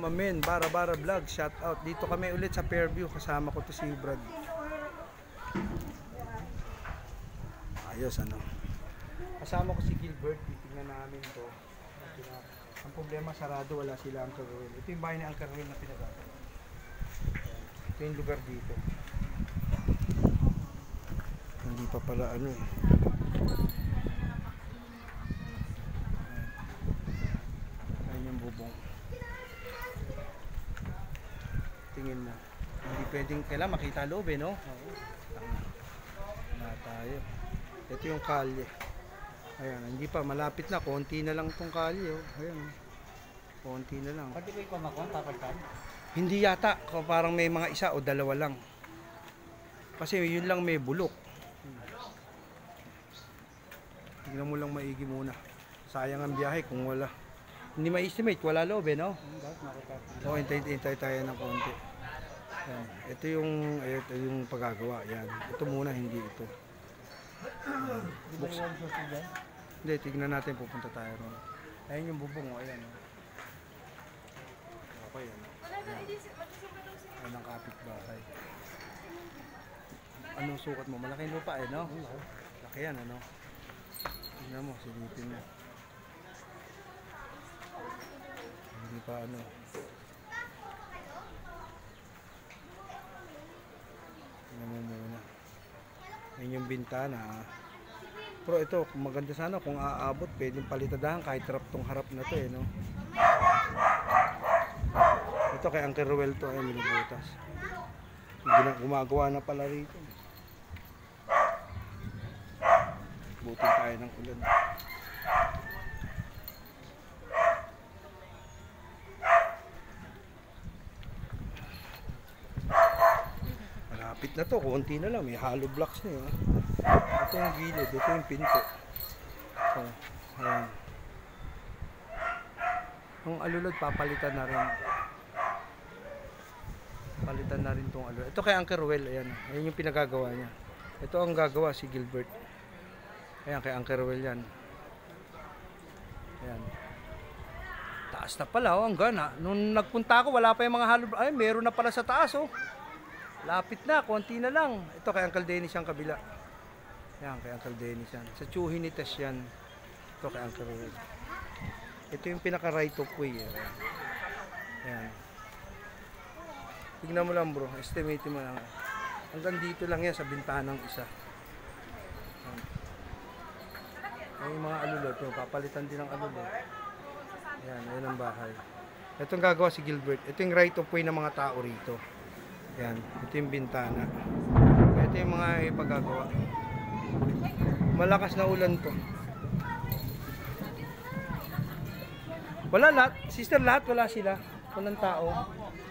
Mamen, Bara Vlog, shout out. Dito kami ulit sa Fairview, kasama ko to si Brad. Ayos ano. Kasama ko si Gilbert, titingnan namin to. Ang problema sarado, wala sila Uncle Ruel. Ito yung bahay ni Uncle Ruel na pinagagawa. Ito yung lugar dito. Hindi pa pala ano eh. Ayan yung bubong. Tingin mo. Hindi pwedeng, kailangan makita loob eh, no? Oo. Wala tayo. Ito yung kalye. Ayan, hindi pa, malapit na. Konti na lang itong kalye. Oh. Ayan. Konti na lang. Pwede ko yung pamakon, papagkan? Hindi yata. Parang may mga isa o dalawa lang. Kasi yun lang may bulok. Tingnan mo lang maigi muna. Sayang ang biyahe kung wala. Hindi ma-estimate, wala loob eh, no? Oo, hintay tayo ng konti. Ayan. Ito yung paggagawa. Yan. Ito muna, hindi ito. Buksan. Hindi, tignan natin, pupunta tayo ron. Ayan yung bubong, ayan. Okay, yan. Ayan ang kapitbahay. Anong sukat mo? Malaking lupa eh, no? Laki yan, ano? Tignan mo, silipin mo. Hindi pa ano. Tignan mo muna. Ayan yung bintana. Pero ito, maganda sana kung aabot, pwedeng palitadahan kahit harap tong harap na to eh, no? Ito kay Uncle Ruel to, ayan, minubutas. Gumagawa na pala rito. Butin tayo ng ulan. Malapit na to, konti na lang, may hollow blocks na yun. Ito yung gilid, ito yung pinto. So, ayan. Yung alulod, papalitan na rin. Palitan na rin itong alulod. Ito kay Uncle Ruel, ayan. Ayan yung pinagagawa niya. Ito ang gagawa si Gilbert. Ayan, kay Uncle Ruel yan. Ayan. Taas na pala, oh, ang gana. Nung nagpunta ako, wala pa yung mga hollow. Ay, meron na pala sa taas, oh. Lapit na, konti na lang. Ito kay Uncle Dennis yung kabila. Yan, kay Uncle Dennis yan. Sa Chuhin ni Tess yan. Ito kay Uncle Ruel. Ito yung pinaka right of way. Yan. Tignan mo lang bro, estimate mo lang. Hanggang dito lang yan sa bintanang isa. Yan. Ay, mga alulot, papalitan din ng alulot. Yan, yan ang bahay. Ito ang gagawa si Gilbert. Ito yung right of way ng mga tao rito. Yan, ito yung bintana. Ito yung mga ipagagawa. Malakas na ulan to. Wala lahat, sister, lahat wala sila. Walang tao.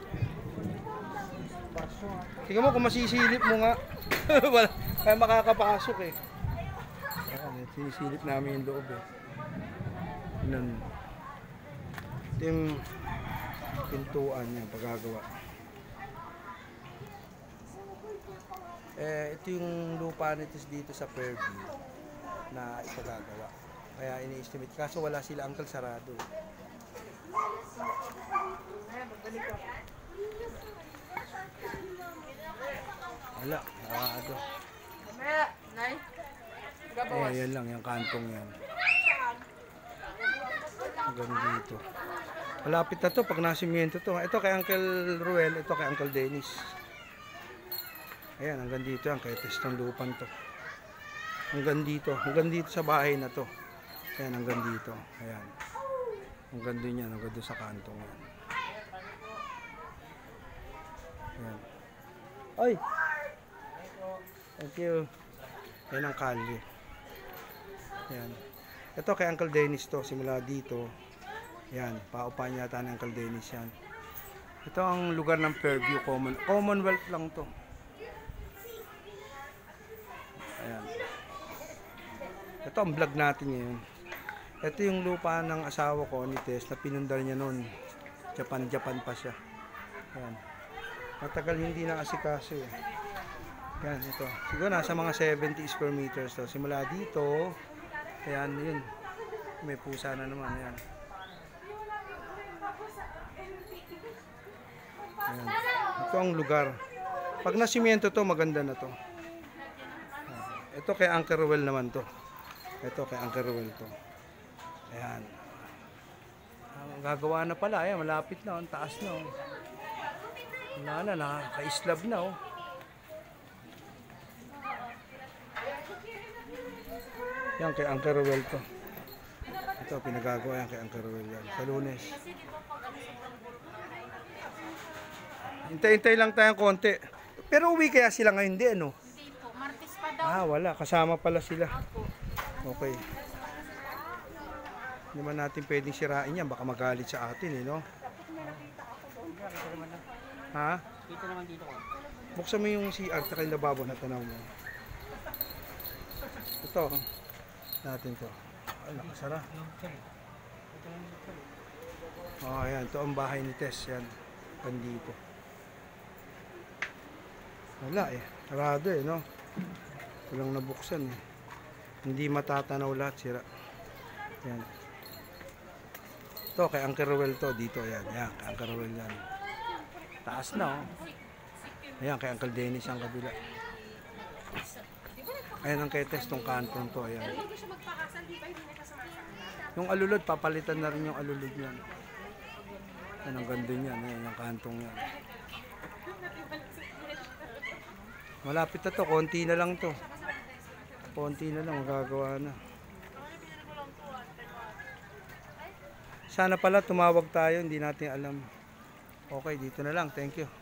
Tingnan mo kung masisilip mo nga. Wala, kaya makakapasok eh. Ayan, sinisilip namin yung loob eh. Yan. Ito yung pintuan niya, paggagawa. Ito yung lupa nito dito sa Fairview na ipagagawa. Kaya ini-estimate. Kaso wala sila Uncle, sarado. Wala, sarado. Yan lang, yung kantong yan. Hanggang dito. Malapit na to pag nasimiento to. Ito kay Uncle Ruel, ito kay Uncle Dennis. Ayan, hanggang dito yan, kaya testong lupan to. Hanggang dito sa bahay na to. Ayan, hanggang dito. Ayan. Hanggang doon yan, hanggang doon sa kantong yan. Ayan. Ay! Thank you. Ayan ang kalye. Ayan. Ito kay Uncle Dennis to, simula dito. Ayan, paupahan yata ng Uncle Dennis yan. Ito ang lugar ng Fairview, Commonwealth lang to. Ayan. Ito ang vlog natin ngayon. Ito yung lupa ng asawa ko ni Tess na pinundar niya noon. Japan pa siya. Ayan. Matagal hindi na asikaso eh. Ayan, ito. Siguro nasa mga 70 square meters to. Simula dito. Ayan, yun. May pusa na naman. Ayan. Ayan. Ito ang lugar. Pag nasimyento to, maganda na to. Ito kay Uncle Ruel naman to. Ito kay Uncle Ruel to. Ayan. Gagawa na pala. Ayan, malapit na. Ang taas na. Oh. Wala na, nakaka-islab na. Oh. Yan kay Uncle Ruel to. Ito, pinagagawa yan kay Uncle Ruel yan. Sa Lunes. Hintay-hintay lang tayong konti. Pero uwi kaya sila ngayon di, ano? Hindi po, Martes pa daw. Wala. Kasama pala sila. Opo. Okay. Hindi man natin pwedeng sirain yan. Baka magalit sa atin, eh, no? Ha? Dito naman dito ko. Buksan mo yung CR at yung lababo na tanaw mo. Ito. Natin to. Ay, nakasara. Oh, ayan. Ito ang bahay ni Tess. Yan. Pandito. Wala eh. Sarado eh, no? Walang nabuksan eh. Hindi matatanaw lahat. Sira. Yan. Ito, kay Uncle Ruel to. Dito, yan. Yan, kay Uncle Ruel yan. Taas na, oh. Ayan, kay Uncle Dennis ang kabila. Ayan ang kay Tess, tong kantong to. Ayan. Yung alulod, papalitan na rin yung alulod yan. Ayan, ang ganda niyan. Ayan, yung kantong yan. Malapit na to, konti na lang to. Konti na lang, magagawa na. Sana pala tumawag tayo, hindi natin alam. Okay, dito na lang. Thank you.